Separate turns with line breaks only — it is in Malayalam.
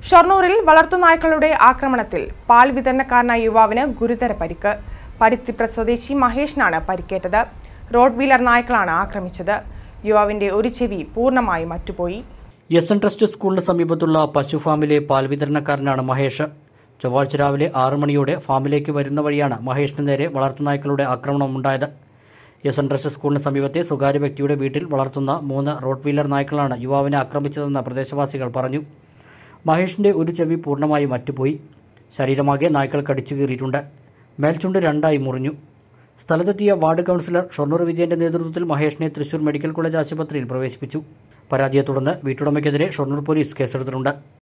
ഷൊർണൂരിൽ വളർത്തുനായ്ക്കളുടെ ആക്രമണത്തിൽ പാൽ വിതരണക്കാരനായ യുവാവിന് ഗുരുതര പരിക്ക്. പരുത്തിപ്ര സ്വദേശി മഹേഷിനാണ് പരിക്കേറ്റത്. റോഡ് വീലർ നായ്ക്കളാണ് ആക്രമിച്ചത്. യുവാവിന്റെ ഒരു ചെവി പൂർണ്ണമായും അറ്റുപോയി.
എസ്.എൻ. ട്രസ്റ്റ് സ്കൂളിന് സമീപത്തുള്ള പശു ഫാമിലെ പാൽ വിതരണക്കാരനാണ് മഹേഷ്. ചൊവ്വാഴ്ച രാവിലെ 6 മണിയോടെ ഫാമിലേക്ക് വരുന്ന വഴിയാണ് മഹേഷിന് നേരെ വളർത്തുനായ്ക്കളുടെ ആക്രമണമുണ്ടായത്. എസ്.എൻ. ട്രസ്റ്റ് സ്കൂളിന് സമീപത്തെ സ്വകാര്യ വ്യക്തിയുടെ വീട്ടിൽ വളർത്തുന്ന 3 റോഡ് വീലർ നായ്ക്കളാണ് യുവാവിനെ ആക്രമിച്ചതെന്ന് പ്രദേശവാസികൾ പറഞ്ഞു. മഹേഷിന്റെ ഒരു ചെവി പൂർണ്ണമായും അറ്റുപോയി. ശരീരമാകെ നായ്ക്കൾ കടിച്ചു കീറിയിട്ടുണ്ട്. മേൽചുണ്ട് 2 മുറിഞ്ഞു. സ്ഥലത്തെത്തിയ വാർഡ് കൗൺസിലർ ഷൊർണൂർ വിജയന്റെ നേതൃത്വത്തിൽ മഹേഷിനെ തൃശൂർ മെഡിക്കൽ കോളേജ് ആശുപത്രിയിൽ പ്രവേശിപ്പിച്ചു. പരാതിയെ തുടർന്ന് വീട്ടുടമയ്ക്കെതിരെ ഷൊർണൂർ പോലീസ് കേസെടുത്തിട്ടുണ്ട്.